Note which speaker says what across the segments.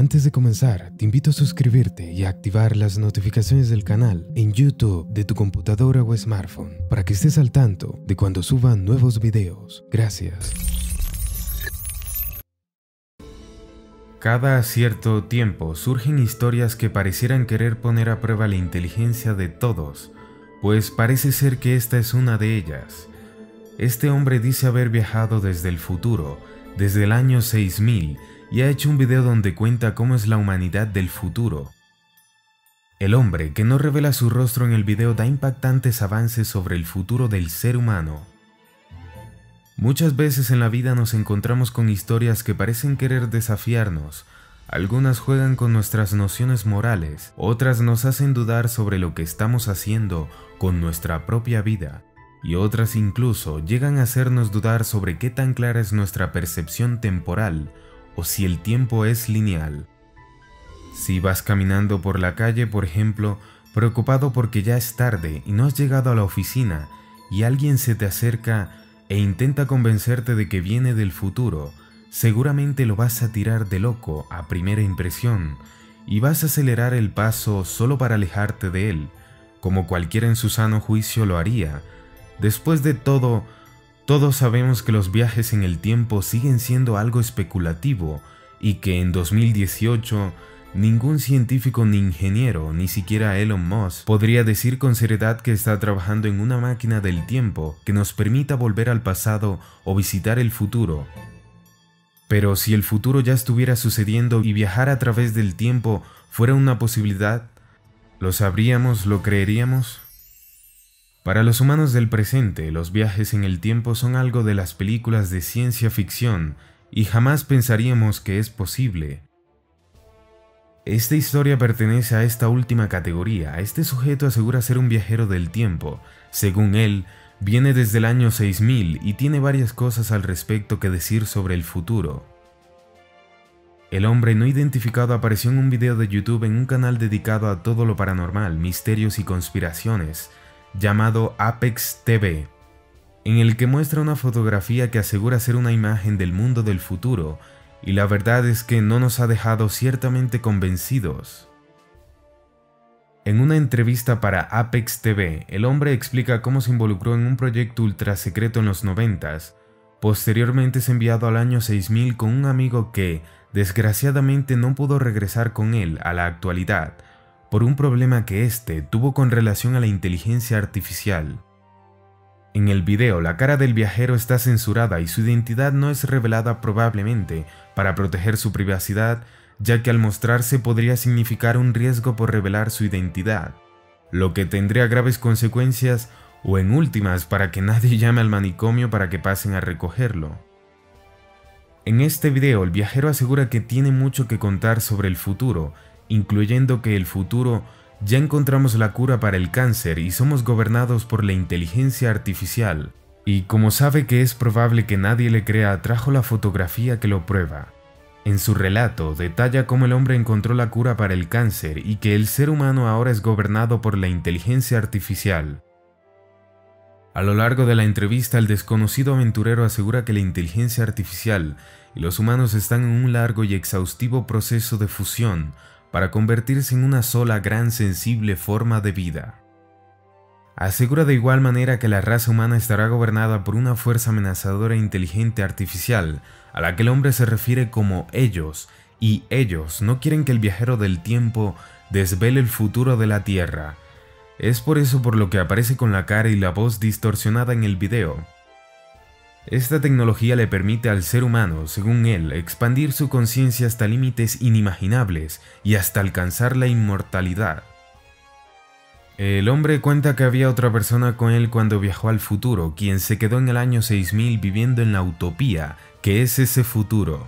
Speaker 1: Antes de comenzar, te invito a suscribirte y a activar las notificaciones del canal en YouTube de tu computadora o smartphone para que estés al tanto de cuando suban nuevos videos. Gracias.
Speaker 2: Cada cierto tiempo surgen historias que parecieran querer poner a prueba la inteligencia de todos, pues parece ser que esta es una de ellas. Este hombre dice haber viajado desde el futuro, desde el año 6000, y ha hecho un video donde cuenta cómo es la humanidad del futuro. El hombre, que no revela su rostro en el video, da impactantes avances sobre el futuro del ser humano. Muchas veces en la vida nos encontramos con historias que parecen querer desafiarnos. Algunas juegan con nuestras nociones morales, otras nos hacen dudar sobre lo que estamos haciendo con nuestra propia vida, y otras incluso llegan a hacernos dudar sobre qué tan clara es nuestra percepción temporal o si el tiempo es lineal. Si vas caminando por la calle, por ejemplo, preocupado porque ya es tarde y no has llegado a la oficina, y alguien se te acerca e intenta convencerte de que viene del futuro, seguramente lo vas a tirar de loco a primera impresión y vas a acelerar el paso solo para alejarte de él, como cualquiera en su sano juicio lo haría. Después de todo, todos sabemos que los viajes en el tiempo siguen siendo algo especulativo y que en 2018 ningún científico ni ingeniero, ni siquiera Elon Musk, podría decir con seriedad que está trabajando en una máquina del tiempo que nos permita volver al pasado o visitar el futuro. Pero si el futuro ya estuviera sucediendo y viajar a través del tiempo fuera una posibilidad, ¿lo sabríamos, lo creeríamos? Para los humanos del presente, los viajes en el tiempo son algo de las películas de ciencia ficción y jamás pensaríamos que es posible. Esta historia pertenece a esta última categoría. Este sujeto asegura ser un viajero del tiempo. Según él, viene desde el año 6000 y tiene varias cosas al respecto que decir sobre el futuro. El hombre no identificado apareció en un video de YouTube en un canal dedicado a todo lo paranormal, misterios y conspiraciones, llamado Apex TV, en el que muestra una fotografía que asegura ser una imagen del mundo del futuro, y la verdad es que no nos ha dejado ciertamente convencidos. En una entrevista para Apex TV, el hombre explica cómo se involucró en un proyecto ultra secreto en los 90s, posteriormente es enviado al año 6000 con un amigo que, desgraciadamente, no pudo regresar con él a la actualidad, por un problema que éste tuvo con relación a la inteligencia artificial. En el video, la cara del viajero está censurada y su identidad no es revelada, probablemente para proteger su privacidad, ya que al mostrarse podría significar un riesgo por revelar su identidad, lo que tendría graves consecuencias o en últimas para que nadie llame al manicomio para que pasen a recogerlo. En este video, el viajero asegura que tiene mucho que contar sobre el futuro, incluyendo que el futuro ya encontramos la cura para el cáncer y somos gobernados por la inteligencia artificial, y como sabe que es probable que nadie le crea, trajo la fotografía que lo prueba. En su relato detalla cómo el hombre encontró la cura para el cáncer y que el ser humano ahora es gobernado por la inteligencia artificial. A lo largo de la entrevista, el desconocido aventurero asegura que la inteligencia artificial y los humanos están en un largo y exhaustivo proceso de fusión para convertirse en una sola gran sensible forma de vida. Asegura de igual manera que la raza humana estará gobernada por una fuerza amenazadora e inteligente artificial, a la que el hombre se refiere como ellos, y ellos no quieren que el viajero del tiempo desvele el futuro de la Tierra. Es por eso por lo que aparece con la cara y la voz distorsionada en el video. Esta tecnología le permite al ser humano, según él, expandir su conciencia hasta límites inimaginables y hasta alcanzar la inmortalidad. El hombre cuenta que había otra persona con él cuando viajó al futuro, quien se quedó en el año 6000 viviendo en la utopía, que es ese futuro.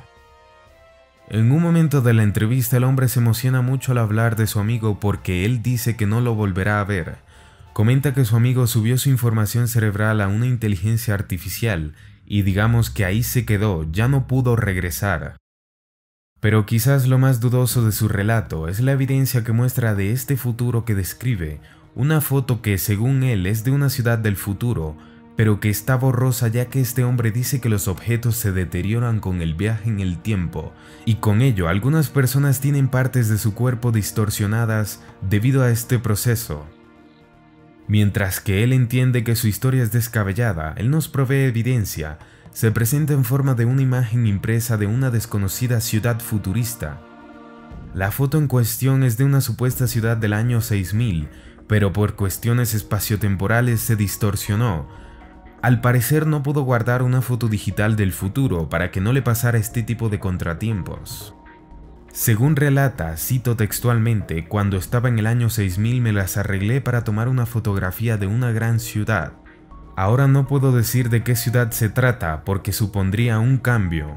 Speaker 2: En un momento de la entrevista, el hombre se emociona mucho al hablar de su amigo porque él dice que no lo volverá a ver. Comenta que su amigo subió su información cerebral a una inteligencia artificial y digamos que ahí se quedó, ya no pudo regresar. Pero quizás lo más dudoso de su relato es la evidencia que muestra de este futuro que describe, una foto que según él es de una ciudad del futuro, pero que está borrosa ya que este hombre dice que los objetos se deterioran con el viaje en el tiempo, y con ello algunas personas tienen partes de su cuerpo distorsionadas debido a este proceso. Mientras que él entiende que su historia es descabellada, él nos provee evidencia. Se presenta en forma de una imagen impresa de una desconocida ciudad futurista. La foto en cuestión es de una supuesta ciudad del año 6000, pero por cuestiones espaciotemporales se distorsionó. Al parecer no pudo guardar una foto digital del futuro para que no le pasara este tipo de contratiempos. Según relata, cito textualmente, cuando estaba en el año 6000 me las arreglé para tomar una fotografía de una gran ciudad. Ahora no puedo decir de qué ciudad se trata porque supondría un cambio.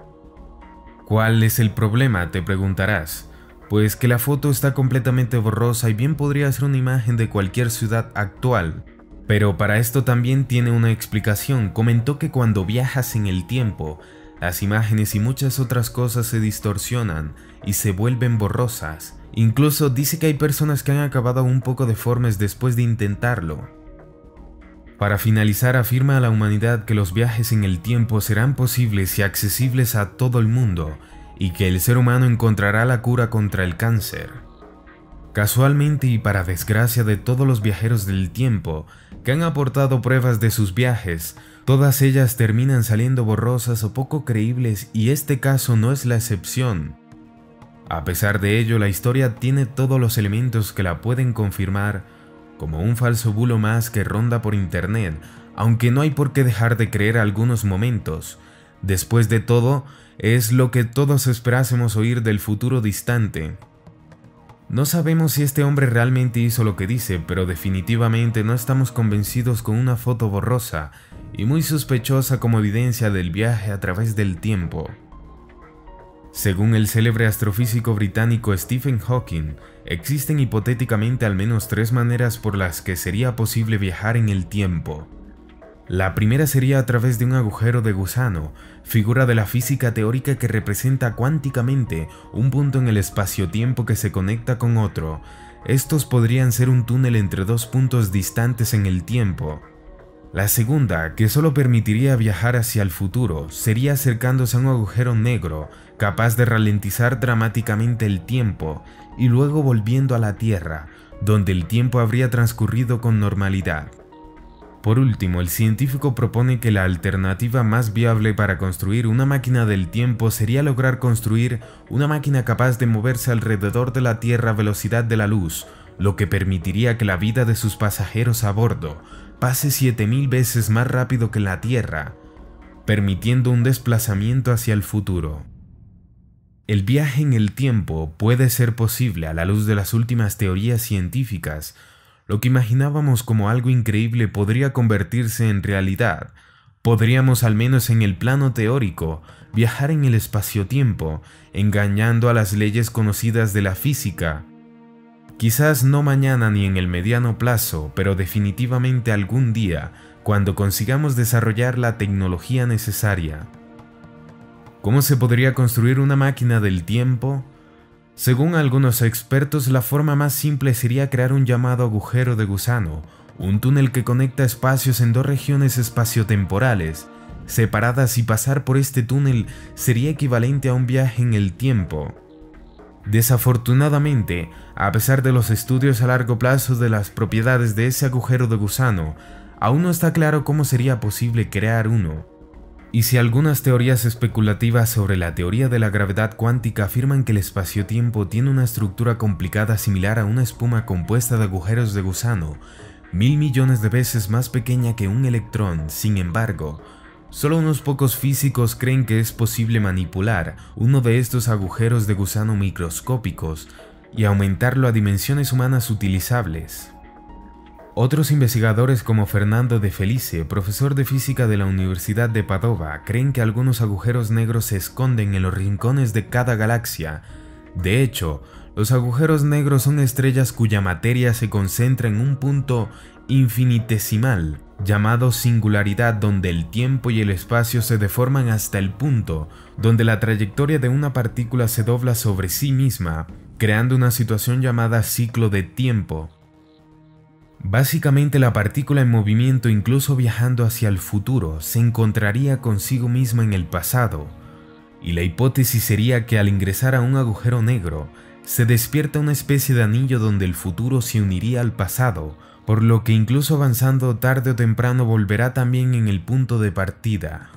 Speaker 2: ¿Cuál es el problema?, te preguntarás. Pues que la foto está completamente borrosa y bien podría ser una imagen de cualquier ciudad actual. Pero para esto también tiene una explicación. Comentó que cuando viajas en el tiempo, las imágenes y muchas otras cosas se distorsionan y se vuelven borrosas. Incluso dice que hay personas que han acabado un poco deformes después de intentarlo. Para finalizar, afirma a la humanidad que los viajes en el tiempo serán posibles y accesibles a todo el mundo, y que el ser humano encontrará la cura contra el cáncer. Casualmente y para desgracia de todos los viajeros del tiempo que han aportado pruebas de sus viajes, todas ellas terminan saliendo borrosas o poco creíbles y este caso no es la excepción. A pesar de ello, la historia tiene todos los elementos que la pueden confirmar, como un falso bulo más que ronda por internet, aunque no hay por qué dejar de creer algunos momentos. Después de todo, es lo que todos esperásemos oír del futuro distante. No sabemos si este hombre realmente hizo lo que dice, pero definitivamente no estamos convencidos con una foto borrosa y muy sospechosa como evidencia del viaje a través del tiempo. Según el célebre astrofísico británico Stephen Hawking, existen hipotéticamente al menos 3 maneras por las que sería posible viajar en el tiempo. La primera sería a través de un agujero de gusano, figura de la física teórica que representa cuánticamente un punto en el espacio-tiempo que se conecta con otro. Estos podrían ser un túnel entre 2 puntos distantes en el tiempo. La segunda, que solo permitiría viajar hacia el futuro, sería acercándose a un agujero negro, capaz de ralentizar dramáticamente el tiempo, y luego volviendo a la Tierra, donde el tiempo habría transcurrido con normalidad. Por último, el científico propone que la alternativa más viable para construir una máquina del tiempo sería lograr construir una máquina capaz de moverse alrededor de la Tierra a velocidad de la luz, lo que permitiría que la vida de sus pasajeros a bordo pase 7000 veces más rápido que la Tierra, permitiendo un desplazamiento hacia el futuro. El viaje en el tiempo puede ser posible a la luz de las últimas teorías científicas. Lo que imaginábamos como algo increíble podría convertirse en realidad. Podríamos, al menos en el plano teórico, viajar en el espacio-tiempo, engañando a las leyes conocidas de la física. Quizás no mañana ni en el mediano plazo, pero definitivamente algún día, cuando consigamos desarrollar la tecnología necesaria. ¿Cómo se podría construir una máquina del tiempo? Según algunos expertos, la forma más simple sería crear un llamado agujero de gusano, un túnel que conecta espacios en 2 regiones espaciotemporales separadas, y pasar por este túnel sería equivalente a un viaje en el tiempo. Desafortunadamente, a pesar de los estudios a largo plazo de las propiedades de ese agujero de gusano, aún no está claro cómo sería posible crear uno. Y si algunas teorías especulativas sobre la teoría de la gravedad cuántica afirman que el espacio-tiempo tiene una estructura complicada similar a una espuma compuesta de agujeros de gusano, 1000 millones de veces más pequeña que un electrón, sin embargo, solo unos pocos físicos creen que es posible manipular uno de estos agujeros de gusano microscópicos y aumentarlo a dimensiones humanas utilizables. Otros investigadores como Fernando De Felice, profesor de física de la Universidad de Padova, creen que algunos agujeros negros se esconden en los rincones de cada galaxia. De hecho, los agujeros negros son estrellas cuya materia se concentra en un punto infinitesimal, llamado singularidad, donde el tiempo y el espacio se deforman hasta el punto donde la trayectoria de una partícula se dobla sobre sí misma, creando una situación llamada ciclo de tiempo. Básicamente la partícula en movimiento, incluso viajando hacia el futuro, se encontraría consigo misma en el pasado, y la hipótesis sería que al ingresar a un agujero negro, se despierta una especie de anillo donde el futuro se uniría al pasado, por lo que incluso avanzando tarde o temprano volverá también en el punto de partida.